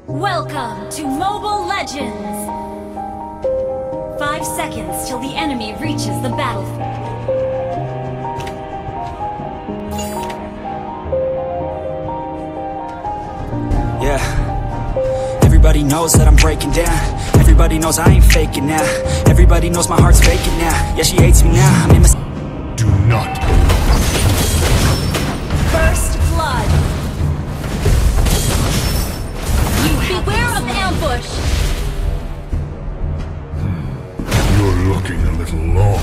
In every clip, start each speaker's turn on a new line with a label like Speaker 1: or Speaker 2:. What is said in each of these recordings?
Speaker 1: Welcome to Mobile Legends! 5 seconds till the enemy reaches the battlefield.
Speaker 2: Yeah. Everybody knows that I'm breaking down. Everybody knows I ain't faking now. Everybody knows my heart's faking now. Yeah, she hates me now. I'm in my...
Speaker 3: Do not.
Speaker 1: First blood. Beware of ambush.
Speaker 3: You're looking a little long.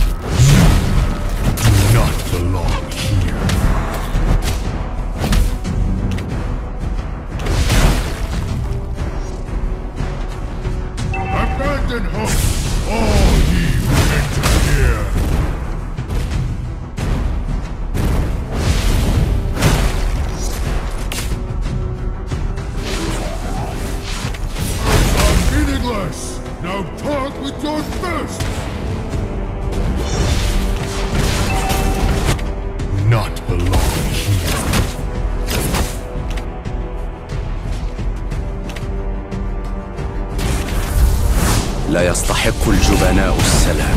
Speaker 3: You do not belong here. Abandon hope, all ye who enter here. Meaningless! Now talk with your fist! Do not belong here.
Speaker 4: لا يستحق الجبناء السلام.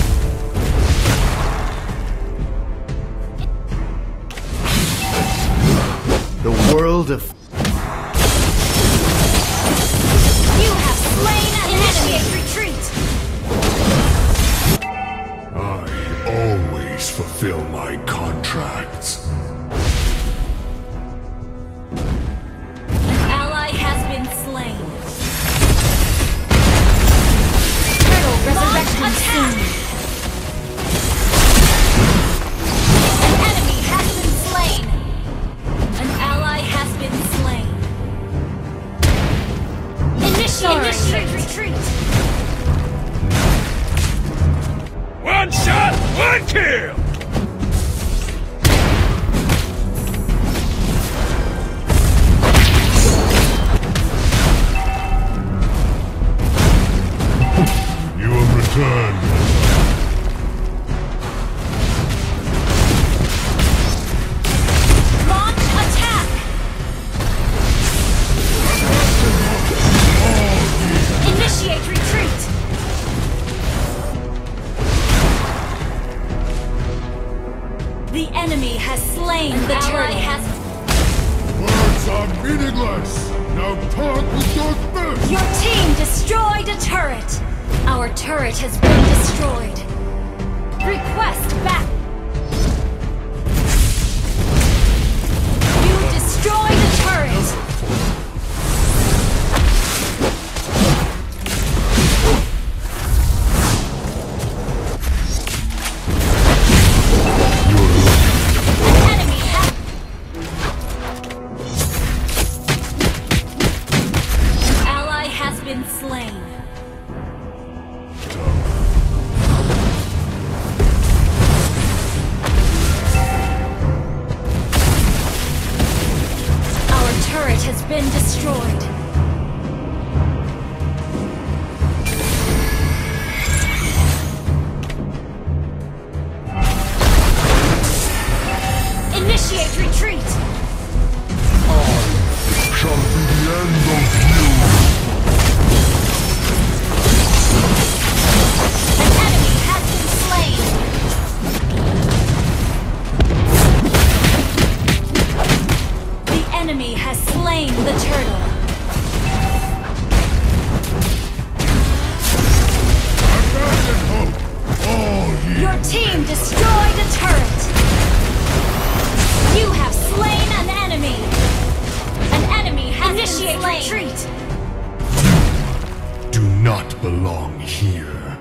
Speaker 3: The world of...
Speaker 1: You have slain an enemy. Initiate retreat.
Speaker 3: I always fulfill my contracts.
Speaker 1: An ally has been slain. Turtle resurrection soon. An enemy has been slain. An ally has been slain. Initiate retreat.
Speaker 5: One shot, one kill!
Speaker 3: You have returned.
Speaker 1: Launch attack. Initiate retreat. The enemy has slain the turtle.
Speaker 3: Words are meaningless. Now talk with your fist.
Speaker 1: Your team destroyed a turret. Our turret has been destroyed. Request back. You destroyed a turret. An enemy has... An ally has been slain. Our turret has been destroyed. Initiate retreat.
Speaker 3: Shall be the end of you.
Speaker 1: An enemy has been slain. The enemy has slain the turtle.
Speaker 3: Abandon hope, all ye.
Speaker 1: Your team destroyed a turret. You have slain an enemy. An enemy has been slain. Retreat.
Speaker 3: Do not belong here.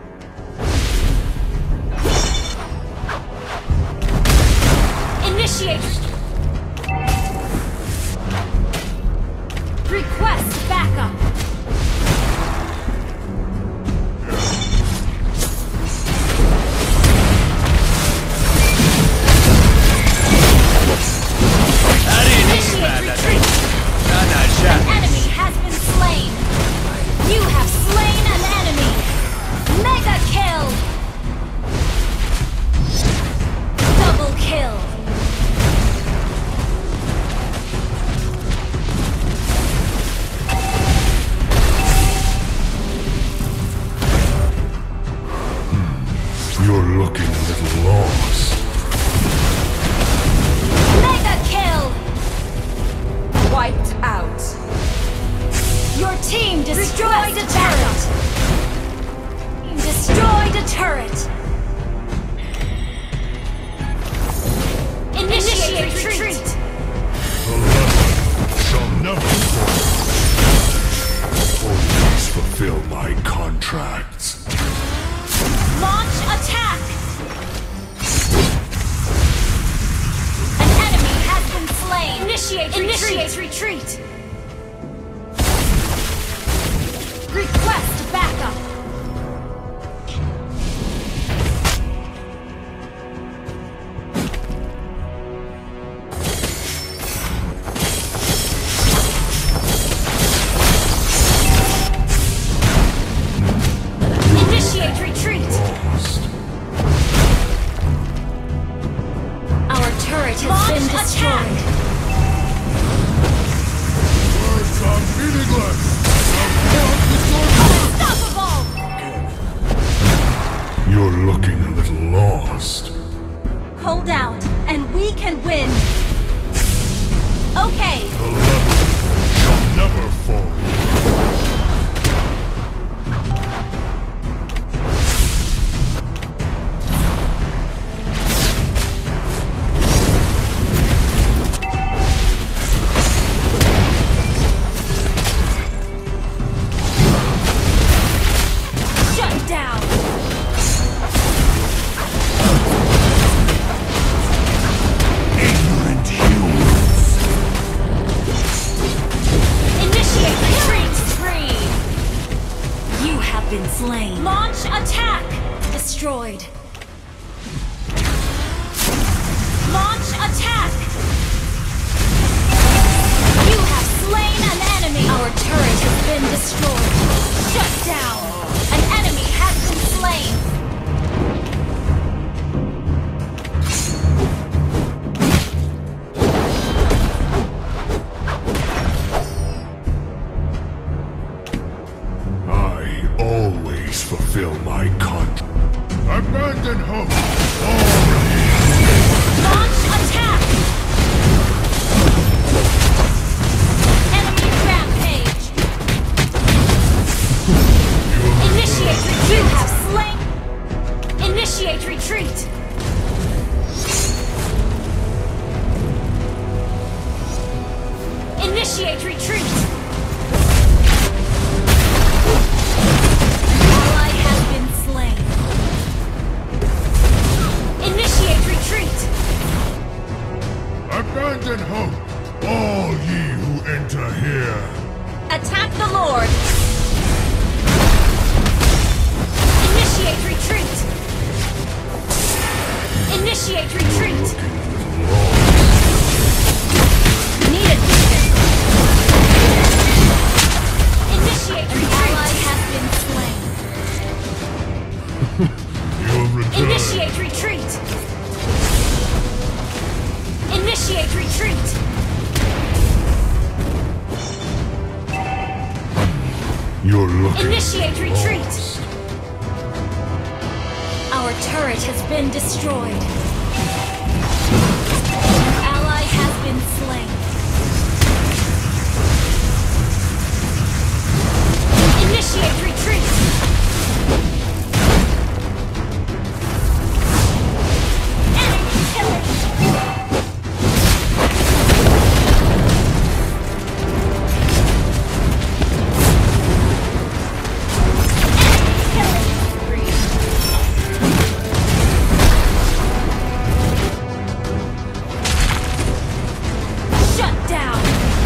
Speaker 1: Initiate. Request backup. Initiate retreat. An enemy has been slain. You have slain an enemy. Mega kill. Double kill.
Speaker 3: You're looking a little lost.
Speaker 1: Mega kill!
Speaker 6: Wiped out.
Speaker 1: Your team destroyed a turret! You destroyed a turret! Initiate retreat!
Speaker 3: The level shall never fall. Always fulfill my contracts.
Speaker 1: Launch attack! An enemy has been slain! Initiate retreat! Request backup! Initiate retreat! Our turret has been destroyed.
Speaker 3: Words are meaningless. Now
Speaker 1: Unstoppable!
Speaker 3: you're looking a little lost.
Speaker 1: Hold out, and we can win! Okay,
Speaker 3: The level shall never fall.
Speaker 1: shut down!
Speaker 3: Ignorant humans.
Speaker 1: Initiate retreat! Spree! You have been slain. Launch attack! Destroyed. Launch attack! You have slain an enemy! Our turret has been destroyed. Shut down! An enemy has been slain!
Speaker 3: I always fulfill my contract. Abandon hope. All
Speaker 1: Launch attack! Enemy rampage! Initiate retreat! You have slain! Initiate retreat! Initiate retreat! Ally has been slain. Initiate retreat!
Speaker 3: abandon hope. All ye who enter here.
Speaker 1: Attack the Lord! Initiate retreat! Initiate retreat!
Speaker 3: Looking a little lost.
Speaker 1: Need a beacon! Initiate retreat! Ally has been slain.
Speaker 3: You'll return.
Speaker 1: Initiate retreat! Initiate retreat!
Speaker 3: You're looking.
Speaker 1: Initiate retreat!
Speaker 3: lost.
Speaker 1: Our turret has been destroyed. Ally has been slain. Initiate retreat! Enemy killing! Shut down!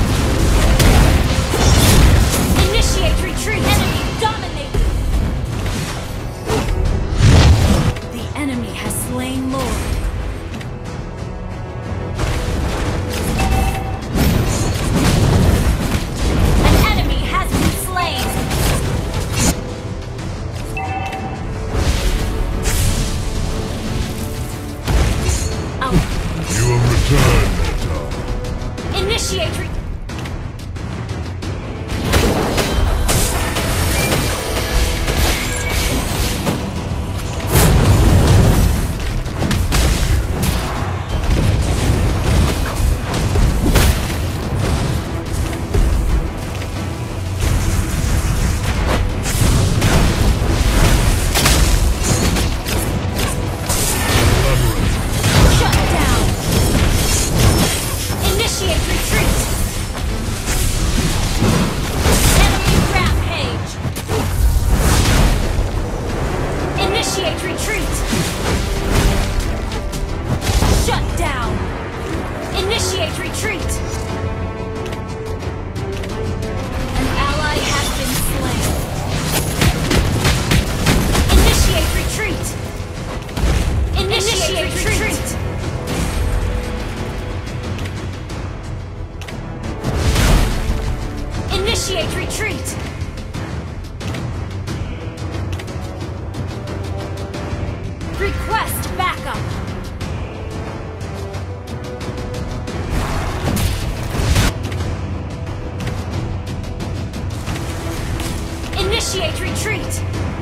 Speaker 1: Initiate retreat! Enemy dominated! The enemy has slain Lord. An enemy has been slain! Our
Speaker 3: You will return, Meta.
Speaker 1: initiate retreat! Initiate retreat! Initiate retreat! Request backup! Initiate retreat!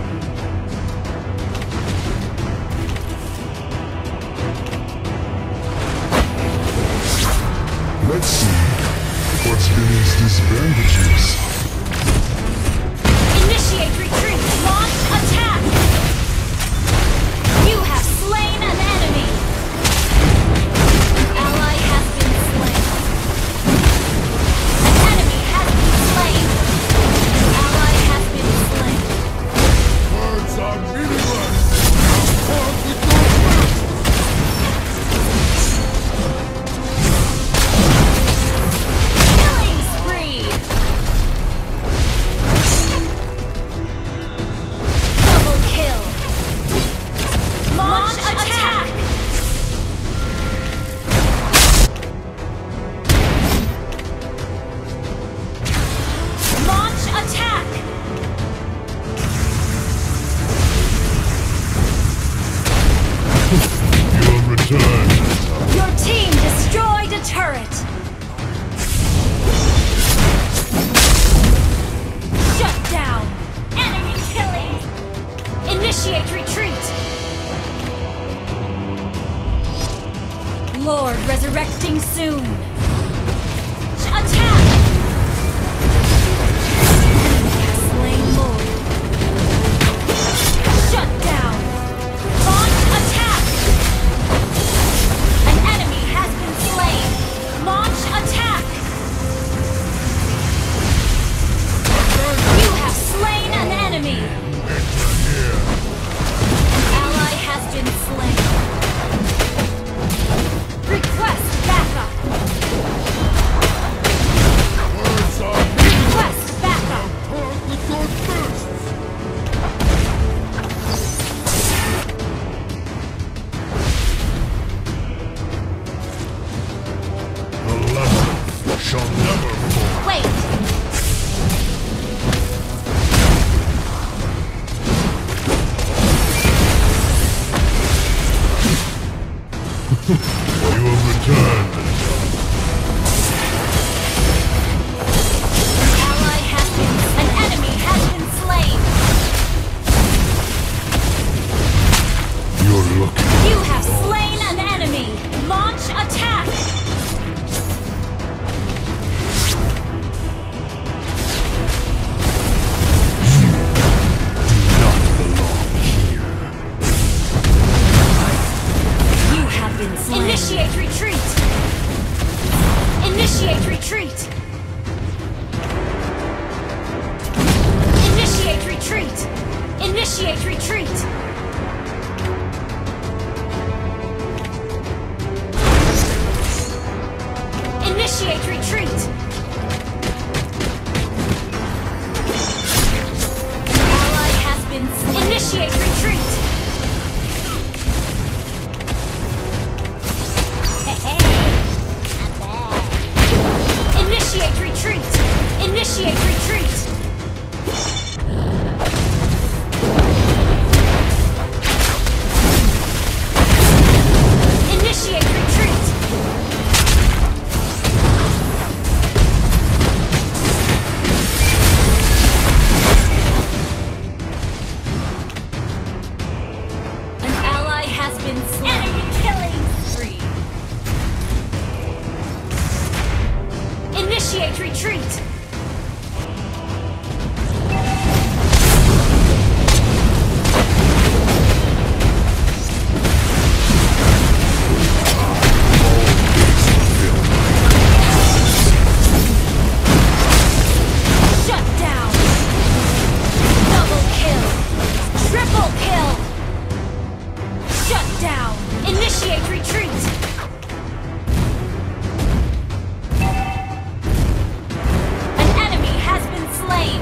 Speaker 3: Let's see. What's beneath these bandages?
Speaker 1: Initiate retreat! Launch attack! You have slain an enemy! An ally has been slain. An enemy has been slain. An ally has been slain.
Speaker 3: Words are meaningless! Now talk with your fists!
Speaker 1: Killing spree! Double kill! Launch attack! Launch attack!
Speaker 3: Your return.
Speaker 1: Your team destroyed a turret! Shut down! Enemy killing! Initiate retreat! Lord resurrecting soon! Attack! Enemy has slain Lord. Shut down! Launch attack! An enemy has been slain! Launch attack! You have slain an enemy! An ally has been slain. Request backup!
Speaker 3: Words are
Speaker 1: Request backup!
Speaker 3: talk with your fists! The lesson shall never fall.
Speaker 1: Wait!
Speaker 3: You have returned.
Speaker 1: Ally has been... An enemy has been slain!
Speaker 3: You're looking.
Speaker 1: You have slain an enemy! Launch attack!
Speaker 3: Not belong here.
Speaker 1: You have been slain. Initiate retreat! Initiate retreat! Initiate retreat! Initiate retreat! Initiate retreat! An ally has been slain. Initiate retreat! Initiate retreat! Initiate retreat! Initiate retreat! An ally has been slain. Enemy killing spree! Initiate retreat! Shut down! Double kill! Triple kill! Shut down! Initiate retreat! An enemy has been slain!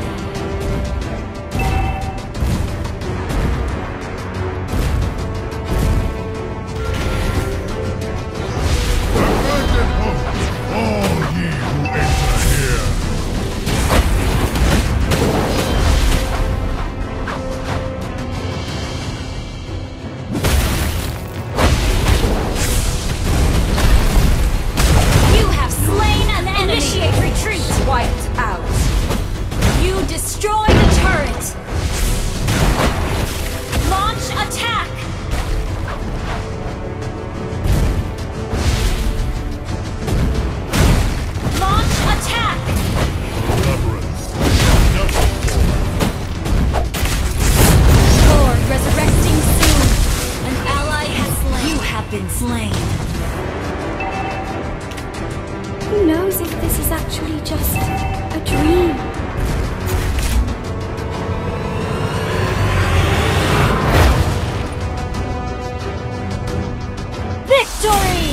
Speaker 1: been slain.
Speaker 6: Who knows if this is actually just a dream?
Speaker 1: Victory!